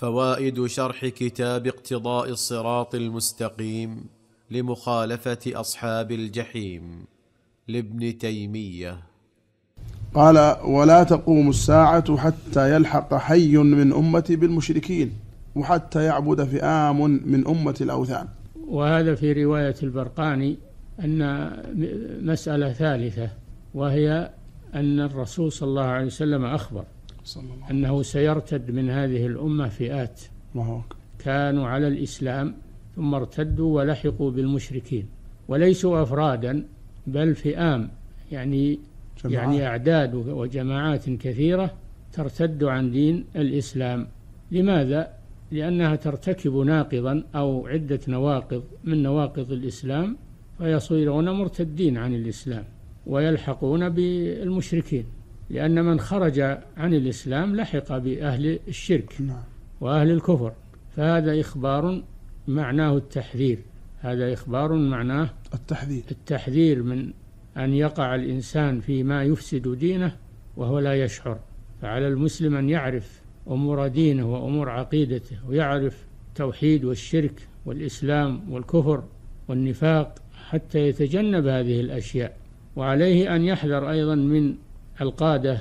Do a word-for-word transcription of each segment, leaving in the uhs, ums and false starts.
فوائد شرح كتاب اقتضاء الصراط المستقيم لمخالفة أصحاب الجحيم لابن تيمية. قال: ولا تقوم الساعة حتى يلحق حي من أمتي بالمشركين وحتى يعبد فئام من أمة الأوثان. وهذا في رواية البرقاني أن مسألة ثالثة، وهي أن الرسول صلى الله عليه وسلم أخبر أنه سيرتد من هذه الأمة فئات كانوا على الإسلام ثم ارتدوا ولحقوا بالمشركين، وليسوا أفرادا بل فئام، يعني جماعات. يعني أعداد وجماعات كثيرة ترتد عن دين الإسلام. لماذا؟ لأنها ترتكب ناقضا أو عدة نواقض من نواقض الإسلام فيصيرون مرتدين عن الإسلام ويلحقون بالمشركين، لأن من خرج عن الإسلام لحق بأهل الشرك وأهل الكفر. فهذا إخبار معناه التحذير، هذا إخبار معناه التحذير التحذير من أن يقع الإنسان فيما يفسد دينه وهو لا يشعر. فعلى المسلم أن يعرف أمور دينه وأمور عقيدته، ويعرف التوحيد والشرك والإسلام والكفر والنفاق حتى يتجنب هذه الأشياء. وعليه أن يحذر أيضا من القادة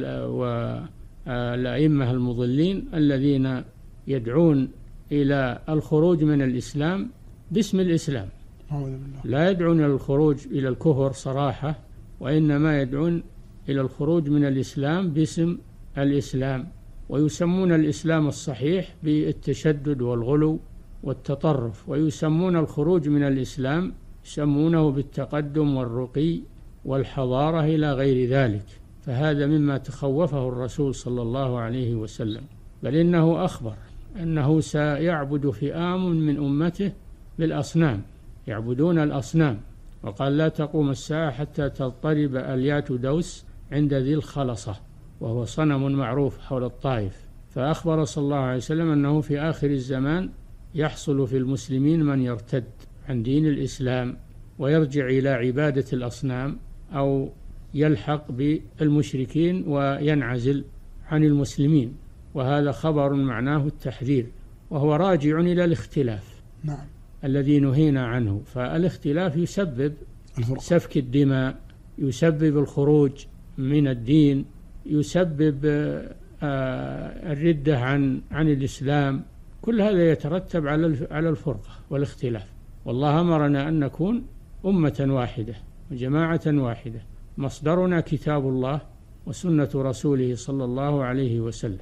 والأئمة المضلين الذين يدعون إلى الخروج من الإسلام باسم الإسلام، لا يدعون إلى الخروج إلى الكفر صراحة، وإنما يدعون إلى الخروج من الإسلام باسم الإسلام، ويسمون الإسلام الصحيح بالتشدد والغلو والتطرف، ويسمون الخروج من الإسلام يسمونه بالتقدم والرقي والحضارة إلى غير ذلك. فهذا مما تخوفه الرسول صلى الله عليه وسلم، بل إنه أخبر أنه سيعبد فئام من أمته بالأصنام، يعبدون الأصنام. وقال: لا تقوم الساعة حتى تضطرب أليات دوس عند ذي الخلصة، وهو صنم معروف حول الطائف. فأخبر صلى الله عليه وسلم أنه في آخر الزمان يحصل في المسلمين من يرتد عن دين الإسلام ويرجع إلى عبادة الأصنام أو يلحق بالمشركين وينعزل عن المسلمين، وهذا خبر معناه التحذير، وهو راجع إلى الاختلاف نعم. الذي نهينا عنه. فالاختلاف يسبب الفرق. سفك الدماء، يسبب الخروج من الدين، يسبب الردة عن عن الإسلام. كل هذا يترتب على على الفرقة والاختلاف. والله أمرنا أن نكون أمة واحدة وجماعة واحدة، مصدرنا كتاب الله وسنة رسوله صلى الله عليه وسلم،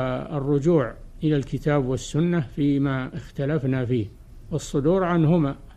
والرجوع إلى الكتاب والسنة فيما اختلفنا فيه والصدور عنهما.